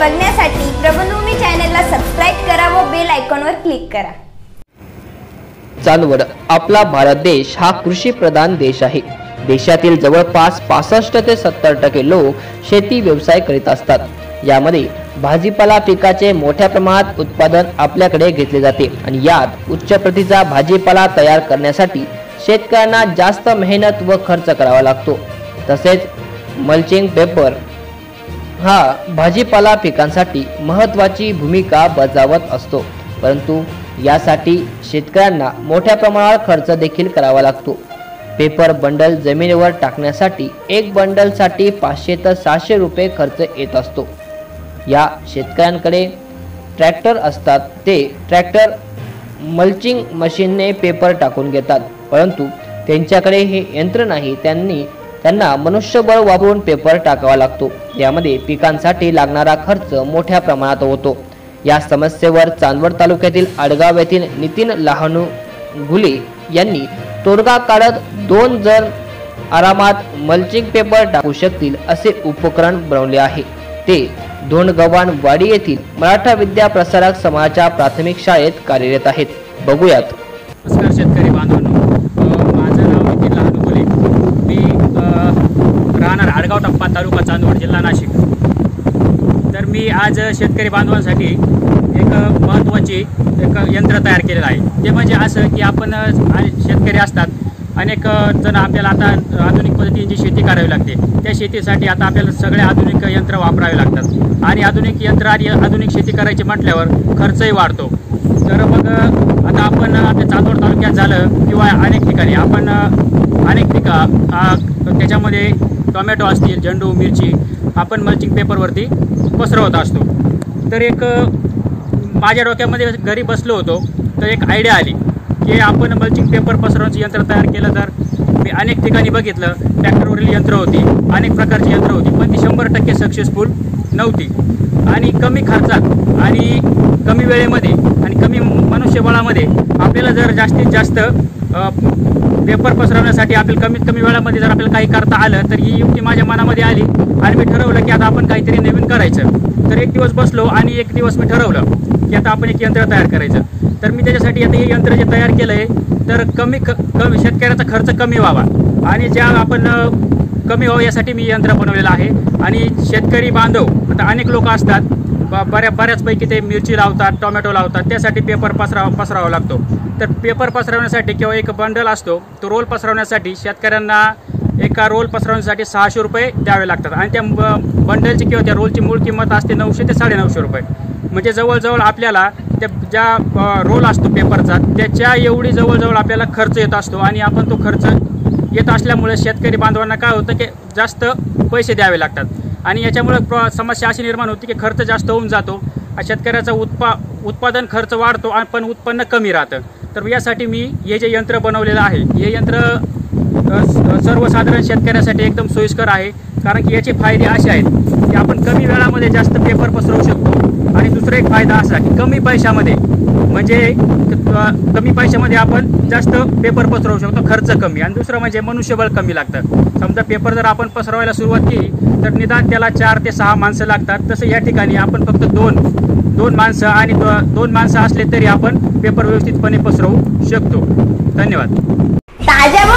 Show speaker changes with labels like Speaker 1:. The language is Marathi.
Speaker 1: बघण्यासाठी प्रबंधभूमी चॅनलला सबस्क्राइब करा व बेल आयकॉनवर क्लिक करा।
Speaker 2: चांदवड आपला भारत देश हा कृषी प्रधान देश आहे। देशातील जवळपास 65 ते 70% लोक शेती व्यवसाय करीत असतात। यामध्ये भाजीपाला पिकाचे मोठ्या प्रमाणात उत्पादन आपल्याकडे घेतले जाते आणि यात उच्च प्रतीचा भाजीपाला तयार करण्यासाठी शेतकऱ्यांना जास्त मेहनत व खर्च करावा लागतो। तसेच मल्चिंग पेपर हा भाजीपाला पिकांसाठी महत्त्वाची भूमिका बजावत असतो, परंतु यासाठी शेतकऱ्यांना मोठ्या प्रमाणात खर्च देखील करावा लागतो। पेपर बंडल जमिनीवर टाकण्यासाठी एक बंडलसाठी 500 ते 600 रुपये खर्च येत असतो। या शेतकऱ्यांकडे ट्रॅक्टर असतात, ते ट्रॅक्टर मल्चिंग मशीनने पेपर टाकून घेतात, परंतु त्यांच्याकडे हे यंत्र नाही। त्यांना मनुष्यबळ वापरून पेपर टाकावा लागतो। यामध्ये पिकांसाठी लागणारा खर्च मोठ्या प्रमाणात होतो। या समस्येवर चांदवड तालुक्यातील आडगाव येथील नितीन लहानुगुले यांनी तोडगा काढत 2 जण आरामात मल्चिंग पेपर टाकू शकतील असे उपकरण बनवले आहे। ते धोंडगव्हाणवाडी येथील मराठा विद्या प्रसारक समाजाच्या प्राथमिक शाळेत कार्यरत आहेत। बघूयात।
Speaker 3: नमस्कार शेतकरी बांधवांनो, माझं नाव नितीन लहानुगुले। मी राहणार आडगाव टप्पा, तालुका चांदवड, जिल्हा नाशिक। तर मी आज शेतकरी बांधवांसाठी एक महत्त्वाची यंत्र तयार केलेलं आहे। ते म्हणजे असं की आपण शेतकरी असतात, अनेक जण आपल्याला आता आधुनिक पद्धतीने शेती करावी लागते। त्या शेतीसाठी आता आपल्याला सगळे आधुनिक यंत्र वापरावे लागतात आणि आधुनिक यंत्र आणि आधुनिक शेती करायची म्हटल्यावर खर्चही वाढतो। तर मग आता आपण आपल्या चांदवड तालुक्यात झालं किंवा अनेक ठिकाणी आपण अनेक पिकं त्याच्यामध्ये टोमॅटो असतील, झेंडू, मिरची आपण मल्चिंग पेपरवरती पसरवत असतो। तर एक माझ्या डोक्यामध्ये घरी बसलो होतो तर एक आयडिया आली की आपण मल्चिंग पेपर पसरवण्याचं यंत्र तयार केलं। तर मी अनेक ठिकाणी बघितलं, ट्रॅक्टरवरील यंत्र होती, अनेक प्रकारची यंत्र होती, पण ती 100% सक्सेसफुल नव्हती आणि कमी खर्चात आणि कमी वेळेमध्ये आणि कमी मनुष्यबळामध्ये आपल्याला जर जास्तीत जास्त पेपर पसरवण्यासाठी आपल्याला कमीत कमी वेळामध्ये जर आपल्याला काही करता आलं तर ही युक्ती माझ्या मनामध्ये आली आणि मी ठरवलं की आता आपण काहीतरी नवीन करायचं। तर एक दिवस बसलो आणि एक दिवस मी ठरवलं की आता आपण एक यंत्र तयार करायचं। तर मी त्याच्यासाठी आता हे यंत्र जे तयार केलं आहे तर कमी शेतकऱ्याचा खर्च कमी व्हावा आणि ज्या आपण कमी व्हावं यासाठी मी यंत्र बनवलेलं आहे। आणि शेतकरी बांधव आता अनेक लोक असतात, बऱ्याचपैकी ते मिरची लावतात, टोमॅटो लावतात, त्यासाठी पेपर पसरावा लागतो। तर पेपर पसरवण्यासाठी किंवा एक बंडल असतो तो रोल पसरवण्यासाठी शेतकऱ्यांना एका रोल पसरवण्यासाठी 600 रुपये द्यावे लागतात आणि त्या बंडलची किंवा त्या रोलची मूळ किंमत असते 900 ते 950 रुपये। म्हणजे जवळजवळ आपल्याला त्या ज्या रोल असतो पेपरचा त्याच्या एवढी जवळजवळ आपल्याला खर्च येत असतो आणि आपण तो खर्च येत असल्यामुळे शेतकरी बांधवांना काय होतं की जास्त पैसे द्यावे लागतात आणि याच्यामुळे समस्या अशी निर्माण होती की खर्च जास्त होऊन जातो, शेतकऱ्याचा उत्पादन खर्च वाढतो पण उत्पन्न कमी राहतं। तर यासाठी मी हे जे यंत्र बनवलेलं आहे हे यंत्र सर्वसाधारण शेतकऱ्यासाठी एकदम सोयीस्कर आहे, कारण की याचे फायदे असे आहेत की आपण कमी वेळामध्ये जास्त पेपर पसरवू शकतो आणि दुसरा एक फायदा असा की कमी पैशामध्ये म्हणजे कमी पैशामध्ये आपण जास्त पेपर पसरवू शकतो, खर्च कमी आणि दुसरं म्हणजे मनुष्यबळ कमी लागतं। समजा पेपर जर आपण पसरवायला सुरुवात केली तर निदान त्याला 4 ते 6 माणसं लागतात, तसं या ठिकाणी आपण फक्त दोन माणसं आणि 2 माणसं असले तरी आपण पेपर व्यवस्थितपणे पसरवू शकतो। धन्यवाद।
Speaker 1: ताज्या